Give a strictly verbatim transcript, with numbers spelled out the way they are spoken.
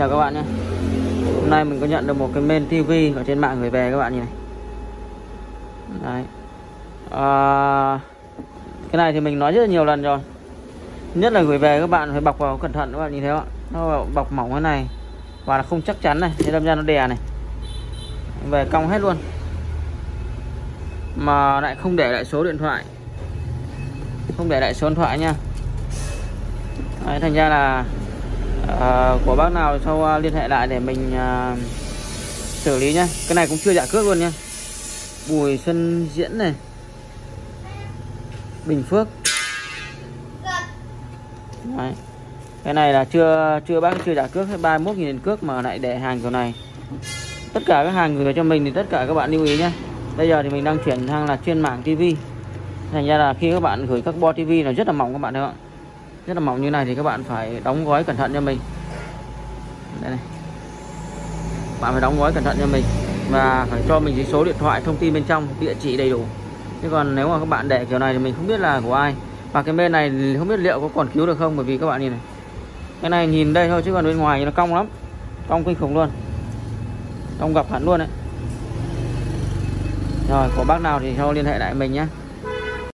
chào các bạn nhé. Hôm nay mình có nhận được một cái main tivi ở trên mạng gửi về các bạn nhìn này. Đấy. À, cái này thì mình nói rất là nhiều lần rồi. Nhất là gửi về các bạn phải bọc vào cẩn thận các bạn nhìn thấy không ạ? Nó bọc mỏng thế này và là không chắc chắn này, thế đâm ra nó đè này. Về cong hết luôn. Mà lại không để lại số điện thoại. Không để lại số điện thoại nha. Đấy, thành ra là à, của bác nào sau liên hệ lại để mình à, xử lý nhá. Cái này cũng chưa trả cước luôn nhá. Bùi Xuân Diễn này, Bình Phước. Đấy. Cái này là chưa chưa bác chưa trả cước, ba mươi mốt nghìn cước mà lại để hàng kiểu này. Tất cả các hàng gửi cho mình thì tất cả các bạn lưu ý nhé. Bây giờ thì mình đang chuyển sang là chuyên mảng tivi. Thành ra là khi các bạn gửi các bo tivi nó rất là mỏng các bạn thấy không ạ? Rất là mỏng như này thì các bạn phải đóng gói cẩn thận cho mình. Đây này. Bạn phải đóng gói cẩn thận cho mình và phải cho mình số điện thoại, thông tin bên trong, địa chỉ đầy đủ. Chứ còn nếu mà các bạn để kiểu này thì mình không biết là của ai. Và cái bên này thì không biết liệu có còn cứu được không, bởi vì các bạn nhìn này. Cái này nhìn đây thôi chứ còn bên ngoài thì nó cong lắm. Cong kinh khủng luôn. Cong gặp hẳn luôn đấy. Rồi, có bác nào thì sau liên hệ lại mình nhé.